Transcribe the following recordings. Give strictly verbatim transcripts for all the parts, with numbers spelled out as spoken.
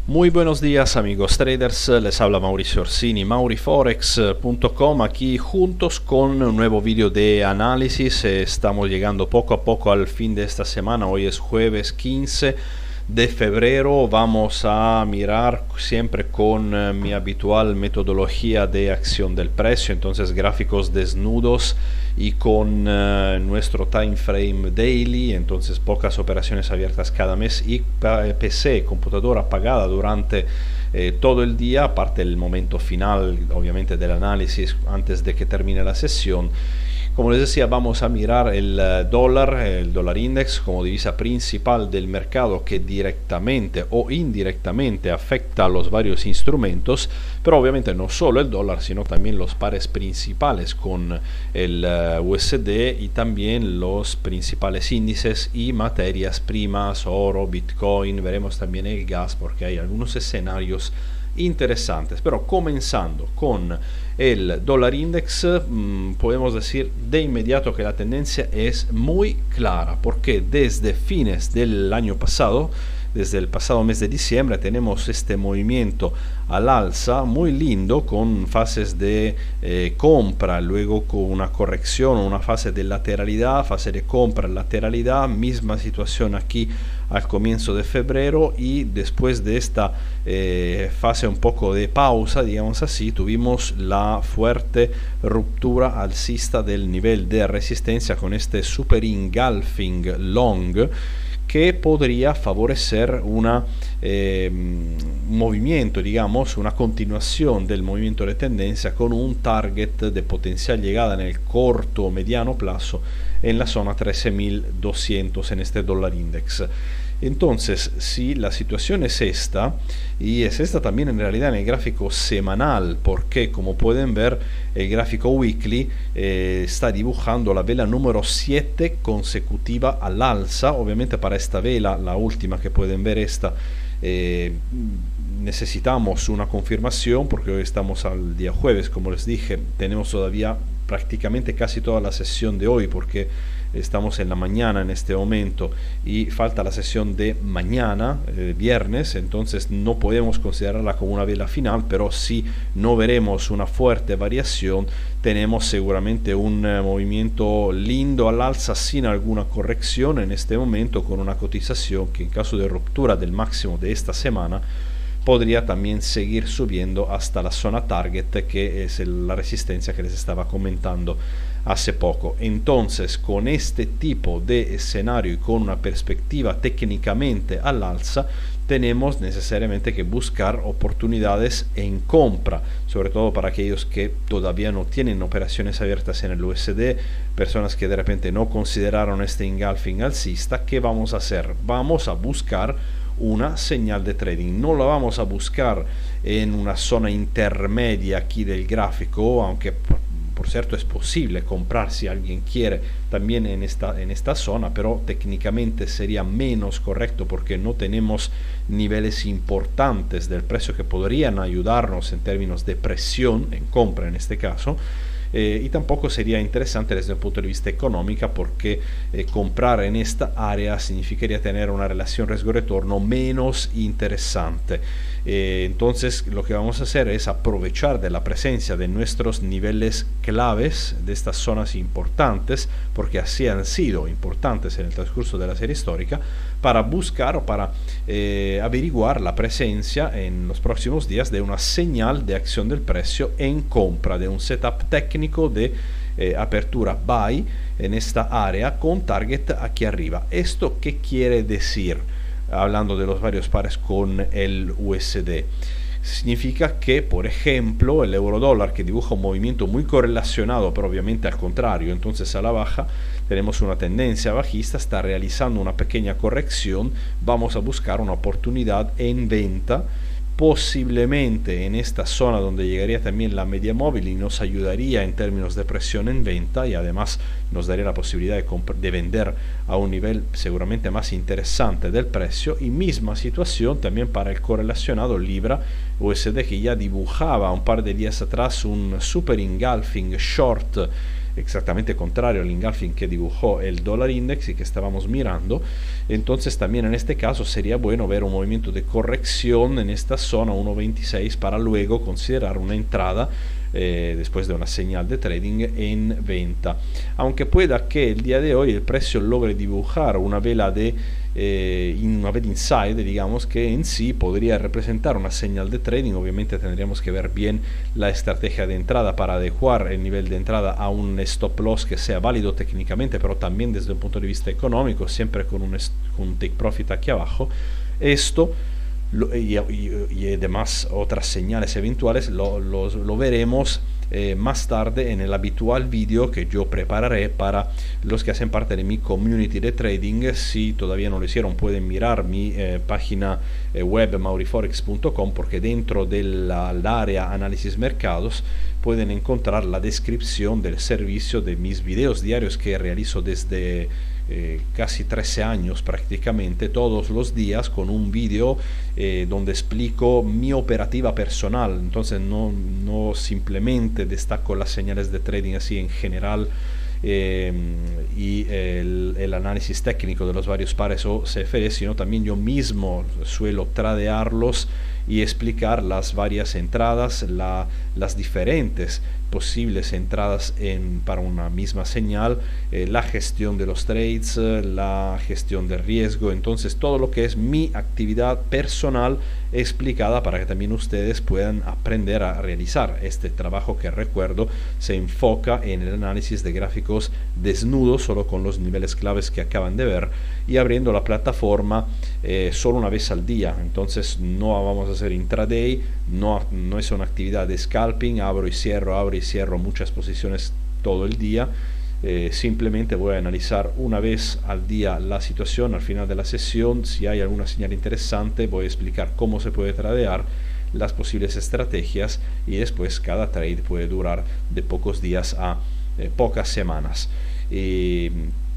Muy buenos días amigos traders, les habla Mauricio Orsini, mauriforex punto com, aquí juntos con un nuevo vídeo de análisis. Estamos llegando poco a poco al fin de esta semana, hoy es jueves quince de febrero. Vamos a mirar siempre con uh, mi habitual metodología de acción del precio, entonces gráficos desnudos y con uh, nuestro time frame daily, entonces pocas operaciones abiertas cada mes y P C, computadora apagada durante eh, todo el día, aparte el momento final obviamente del análisis antes de que termine la sesión. Como les decía, vamos a mirar el uh, dólar, el dólar index como divisa principal del mercado que directamente o indirectamente afecta a los varios instrumentos, pero obviamente no solo el dólar, sino también los pares principales con el uh, U S D y también los principales índices y materias primas, oro, Bitcoin, veremos también el gas porque hay algunos escenarios interesantes. Pero comenzando con el dólar index, mmm, podemos decir de inmediato que la tendencia es muy clara, porque desde fines del año pasado, desde el pasado mes de diciembre, tenemos este movimiento al alza muy lindo con fases de eh, compra, luego con una corrección, una fase de lateralidad, fase de compra, lateralidad, misma situación aquí al comienzo de febrero, y después de esta eh, fase un poco de pausa, digamos así, tuvimos la fuerte ruptura alcista del nivel de resistencia con este super engulfing long que podría favorecer una, eh, un movimiento, digamos, una continuación del movimiento de tendencia con un target de potencial llegada en el corto o mediano plazo en la zona trece mil doscientos en este dólar index. Entonces, si la situación es esta, y es esta también en realidad en el gráfico semanal, porque como pueden ver el gráfico weekly eh, está dibujando la vela número siete consecutiva al alza. Obviamente para esta vela, la última que pueden ver esta, eh, necesitamos una confirmación porque hoy estamos al día jueves, como les dije, tenemos todavía prácticamente casi toda la sesión de hoy porque estamos en la mañana en este momento y falta la sesión de mañana, eh, viernes, entonces no podemos considerarla como una vela final, pero si no veremos una fuerte variación, tenemos seguramente un eh, movimiento lindo al alza sin alguna corrección en este momento, con una cotización que en caso de ruptura del máximo de esta semana podría también seguir subiendo hasta la zona target, que es el, la resistencia que les estaba comentando hace poco. Entonces, con este tipo de escenario y con una perspectiva técnicamente al alza, tenemos necesariamente que buscar oportunidades en compra, sobre todo para aquellos que todavía no tienen operaciones abiertas en el U S D, personas que de repente no consideraron este engulfing alcista. ¿Qué vamos a hacer? Vamos a buscar una señal de trading. No la vamos a buscar en una zona intermedia aquí del gráfico, aunque por cierto es posible comprar si alguien quiere también en esta, en esta zona, pero técnicamente sería menos correcto porque no tenemos niveles importantes del precio que podrían ayudarnos en términos de presión en compra en este caso. Eh, y tampoco sería interesante desde un punto de vista económico porque eh, comprar en esta área significaría tener una relación riesgo-retorno menos interesante. Eh, entonces lo que vamos a hacer es aprovechar de la presencia de nuestros niveles claves de estas zonas importantes, porque así han sido importantes en el transcurso de la serie histórica, para buscar o para eh, averiguar la presencia en los próximos días de una señal de acción del precio en compra, de un setup técnico de eh, apertura buy en esta área con target aquí arriba. ¿Esto qué quiere decir? Hablando de los varios pares con el U S D, significa que, por ejemplo, el euro dólar, que dibuja un movimiento muy correlacionado, pero obviamente al contrario, entonces a la baja tenemos una tendencia bajista, está realizando una pequeña corrección, vamos a buscar una oportunidad en venta, posiblemente en esta zona donde llegaría también la media móvil y nos ayudaría en términos de presión en venta, y además nos daría la posibilidad de, de vender a un nivel seguramente más interesante del precio. Y misma situación también para el correlacionado Libra U S D, que ya dibujaba un par de días atrás un super engulfing short exactamente contrario al engulfing que dibujó el dólar index y que estábamos mirando. Entonces también en este caso sería bueno ver un movimiento de corrección en esta zona uno veintiséis para luego considerar una entrada Eh, después de una señal de trading en venta, aunque pueda que el día de hoy el precio logre dibujar una vela de eh, una vela inside, digamos, que en sí podría representar una señal de trading. Obviamente tendríamos que ver bien la estrategia de entrada para adecuar el nivel de entrada a un stop loss que sea válido técnicamente, pero también desde un punto de vista económico, siempre con un, con un take profit aquí abajo. Esto Lo, y, y, y además otras señales eventuales lo, lo, lo veremos eh, más tarde en el habitual vídeo que yo prepararé para los que hacen parte de mi community de trading. Si todavía no lo hicieron, pueden mirar mi eh, página eh, web mauriforex punto com, porque dentro del área análisis mercados pueden encontrar la descripción del servicio de mis videos diarios que realizo desde Eh, casi trece años prácticamente, todos los días, con un vídeo eh, donde explico mi operativa personal. Entonces no, no simplemente destaco las señales de trading así en general eh, y el, el análisis técnico de los varios pares o C F D, sino también yo mismo suelo tradearlos y explicar las varias entradas, la, las diferentes posibles entradas en, para una misma señal, eh, la gestión de los trades, la gestión del riesgo. Entonces todo lo que es mi actividad personal explicada para que también ustedes puedan aprender a realizar este trabajo que, recuerdo, se enfoca en el análisis de gráficos desnudos, solo con los niveles claves que acaban de ver, y abriendo la plataforma eh, solo una vez al día. Entonces no vamos a hacer intraday, no, no es una actividad de scalping, abro y cierro, abro y cierro muchas posiciones todo el día. Eh, simplemente voy a analizar una vez al día la situación. Al final de la sesión, si hay alguna señal interesante, voy a explicar cómo se puede tradear, las posibles estrategias, y después cada trade puede durar de pocos días a eh, pocas semanas. Y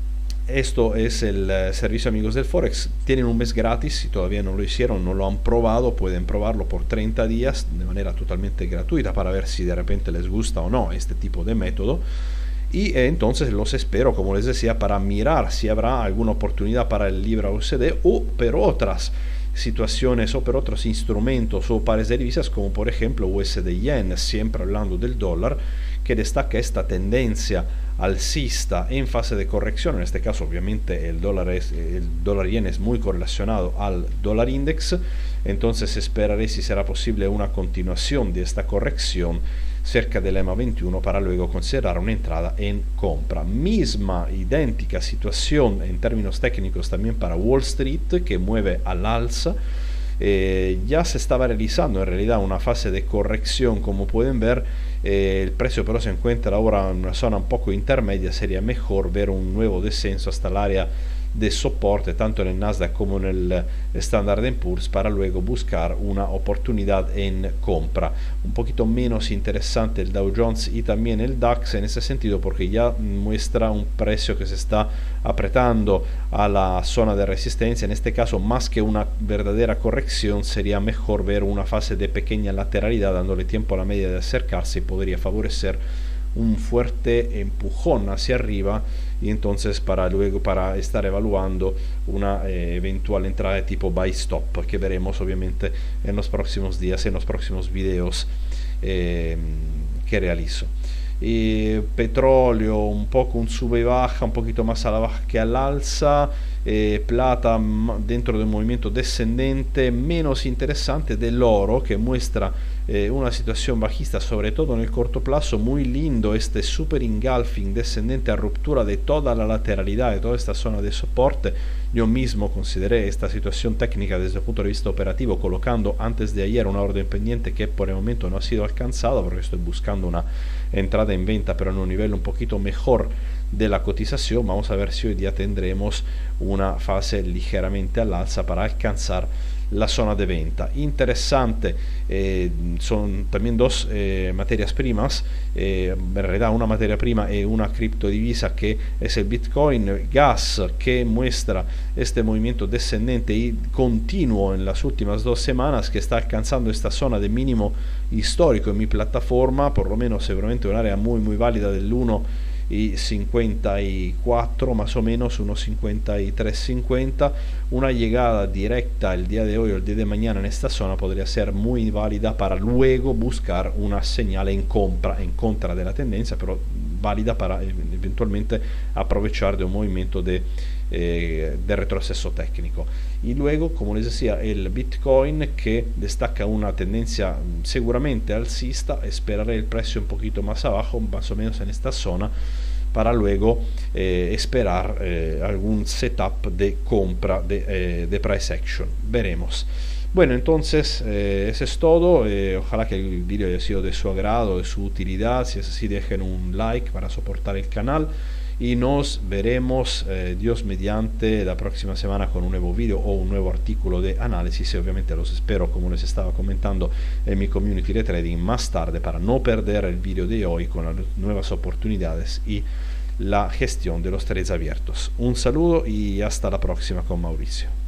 esto es el uh, servicio Amigos del Forex. Tienen un mes gratis. Si todavía no lo hicieron, no lo han probado, pueden probarlo por treinta días de manera totalmente gratuita para ver si de repente les gusta o no este tipo de método. Y eh, entonces los espero, como les decía, para mirar si habrá alguna oportunidad para el Libra U S D o per otras situaciones o per otros instrumentos o pares de divisas, como por ejemplo U S D Yen, siempre hablando del dólar, que destaca esta tendencia alcista en fase de corrección. En este caso obviamente el dólar es el dólar yen es muy correlacionado al dólar index. Entonces esperaré si será posible una continuación de esta corrección cerca del EMA veintiuno para luego considerar una entrada en compra. Misma, idéntica situación en términos técnicos también para Wall Street, que mueve al alza. Eh, ya se estaba realizando en realidad una fase de corrección, como pueden ver. Eh, el precio pero se encuentra ahora en una zona un poco intermedia. Sería mejor ver un nuevo descenso hasta el área de soporte tanto en el Nasdaq como en el Standard and Poor's para luego buscar una oportunidad en compra. Un poquito menos interesante el Dow Jones y también el DAX en ese sentido, porque ya muestra un precio que se está apretando a la zona de resistencia. En este caso, más que una verdadera corrección, sería mejor ver una fase de pequeña lateralidad, dándole tiempo a la media de acercarse, y podría favorecer un fuerte empujón hacia arriba, y entonces para luego para estar evaluando una eh, eventual entrada de tipo buy stop, que veremos obviamente en los próximos días, en los próximos videos eh, que realizo. Y petróleo un poco un sube y baja, un poquito más a la baja que al alza. Eh, plata dentro de un movimiento descendente, menos interesante dell'oro, que muestra eh, una situación bajista sobre todo en el corto plazo. Muy lindo este super engulfing descendente a ruptura de toda la lateralidad de toda esta zona de soporte. Yo mismo consideré esta situación técnica desde el punto de vista operativo, colocando antes de ayer una orden pendiente que por el momento no ha sido alcanzada, porque estoy buscando una entrada en venta pero en un nivel un poquito mejor de la cotización. Vamos a ver si hoy día tendremos una fase ligeramente al alza para alcanzar la zona de venta. Interesante, eh, son también dos eh, materias primas, eh, en realidad una materia prima y una criptodivisa, que es el Bitcoin, gas, que muestra este movimiento descendente y continuo en las últimas dos semanas, que está alcanzando esta zona de mínimo histórico en mi plataforma, por lo menos seguramente un área muy muy válida del uno y cincuenta y cuatro más o menos, unos cincuenta y tres cincuenta. Una llegada directa el día de hoy o el día de mañana en esta zona podría ser muy válida para luego buscar una señal en compra, en contra de la tendencia, pero válida para eventualmente aprovechar de un movimiento de, eh, de retroceso técnico. Y luego, como les decía, el Bitcoin, que destaca una tendencia seguramente alcista. Esperaré el precio un poquito más abajo, más o menos en esta zona, para luego eh, esperar eh, algún setup de compra de, eh, de price action. Veremos. Bueno, entonces eh, eso es todo. Eh, ojalá que el vídeo haya sido de su agrado, de su utilidad. Si es así, dejen un like para soportar el canal y nos veremos, eh, Dios mediante, la próxima semana con un nuevo vídeo o un nuevo artículo de análisis. Y obviamente los espero, como les estaba comentando, en mi community de trading más tarde, para no perder el vídeo de hoy con las nuevas oportunidades y la gestión de los trades abiertos. Un saludo y hasta la próxima con Mauricio.